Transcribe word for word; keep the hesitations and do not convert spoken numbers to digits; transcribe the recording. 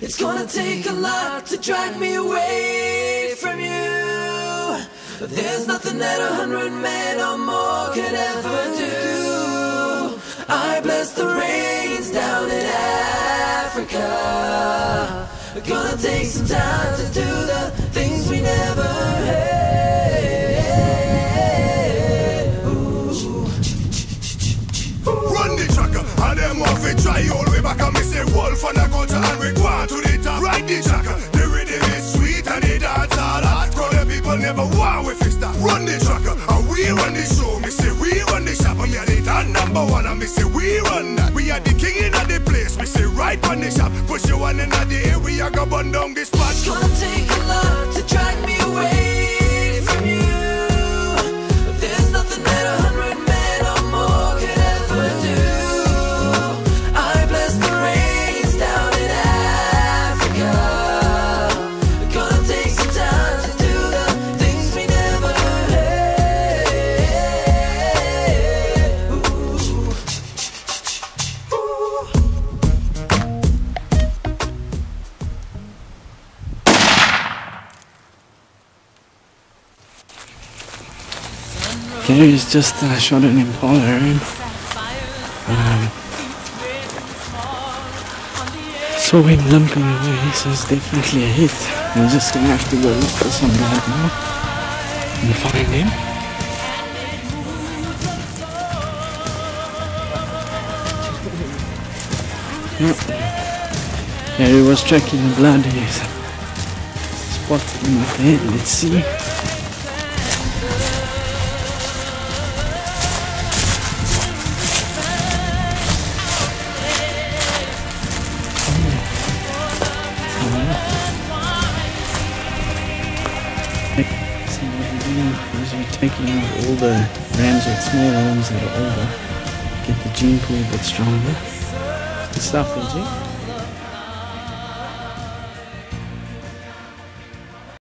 It's gonna take a lot to drag me away from you. There's nothing that a hundred men or more could ever do. I bless the rains down in Africa. Gonna take some time to do the things we never had. Run the tracker, and them off it try all the way back. And me say wolf and a culture, and we go on to the top. Ride the tracker, the rhythm is sweet and the dance all hot. Cause the people never want with it stop. Run the tracker, and we run the show. Me say we run the shop, and me are the top number one. And me say we run that. We are the king in the place. Me say right on the shop, push you one in the air. We are gonna burn down this spot. It's gonna take a lot to drag me away from you. There's nothing that a hundred men or more could ever do. I bless the rains down in Africa. Gonna take some time to do the things we never had. Ooh. Ooh. Here is just uh, shot an Impala, right? Um, saw him lumping away, so it's definitely a hit. I'm just gonna have to go look for some blood now and find him. Yeah, yeah, he was tracking the blood. He's spotted him at the head. Let's see. See what we're doing is we're taking out all the rams with small horns that are older, get the gene pool a bit stronger. Good stuff, G.